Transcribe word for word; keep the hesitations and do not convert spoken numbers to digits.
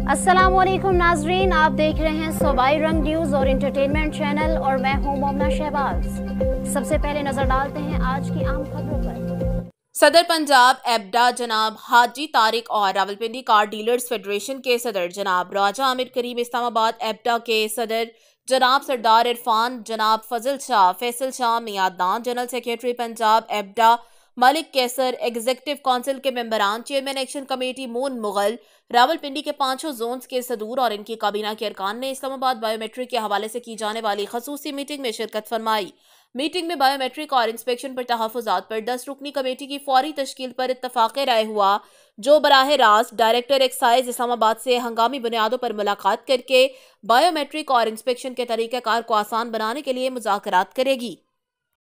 अस्सलामुअलैकुम नाजरीन, आप देख रहे हैं सूबाई रंग न्यूज़ और इंटरटेनमेंट चैनल और मैं हूं मोमना शहबाज। सबसे पहले नजर डालते हैं आज की आम खबरों पर। सदर पंजाब एबडा जनाब हाजी तारिक और रावलपिंडी कार डीलर्स फेडरेशन के सदर जनाब राजा आमिर करीम, इस्लामाबाद एबडा के सदर जनाब सरदार इरफान, जनाब फजल शाह, फैसल शाह मियादान, जनरल सेक्रेटरी पंजाब एबडा मलिक कैसर, एग्जीक्यूटिव काउंसिल के मेंबरान, chairman action committee Moon Mughal, Rawalpindi के पांचों जोन्स के सदूर और इनकी काबीना के अरकान ने इस्लामाबाद बायोमेट्रिक के हवाले से की जाने वाली खसूसी मीटिंग में शिरकत फरमाई। मीटिंग में बायोमेट्रिक और इंस्पेक्शन पर तहफुजात पर दस रुकनी कमेटी की फौरी तश्कील पर इत्तफाक राय हुआ, जो बराह रास्त डायरेक्टर एक्साइज इस्लामाबाद से हंगामी बुनियादों पर मुलाकात करके बायोमेट्रिक और इंस्पेक्शन के तरीक़ाकार को आसान बनाने के लिए मुज़ाकरात करेगी।